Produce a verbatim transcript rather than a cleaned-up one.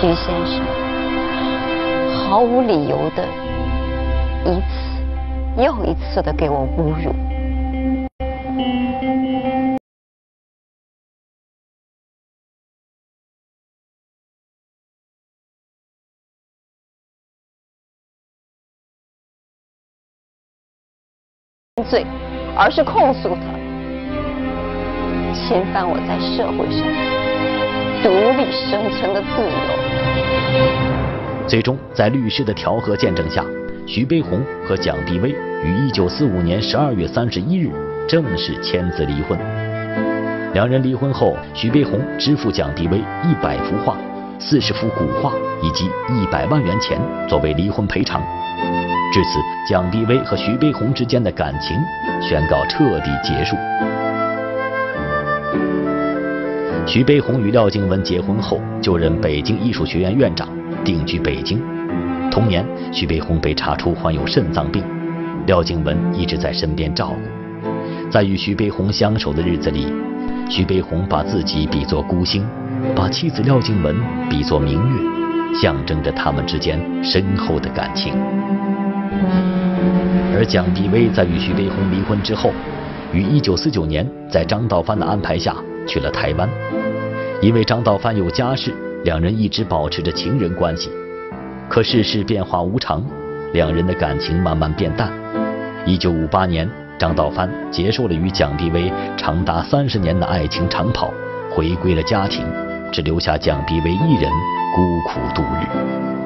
徐先生毫无理由的一次又一次的给我侮辱。罪，而是控诉他侵犯我在社会上独立生存的自由。 最终，在律师的调和见证下，徐悲鸿和蒋碧薇于一九四五年十二月三十一日正式签字离婚。两人离婚后，徐悲鸿支付蒋碧薇一百幅画、四十幅古画以及一百万元钱作为离婚赔偿。至此，蒋碧薇和徐悲鸿之间的感情宣告彻底结束。徐悲鸿与廖静文结婚后，就任北京艺术学院院长，定居北京。同年，徐悲鸿被查出患有肾脏病，廖静文一直在身边照顾。在与徐悲鸿相守的日子里，徐悲鸿把自己比作孤星，把妻子廖静文比作明月，象征着他们之间深厚的感情。而蒋碧薇在与徐悲鸿离婚之后，于一九四九年在张道藩的安排下去了台湾。因为张道藩有家室，两人一直保持着情人关系。可世事变化无常，两人的感情慢慢变淡。一九五八年，张道藩结束了与蒋碧薇长达三十年的爱情长跑，回归了家庭，只留下蒋碧薇一人孤苦度日。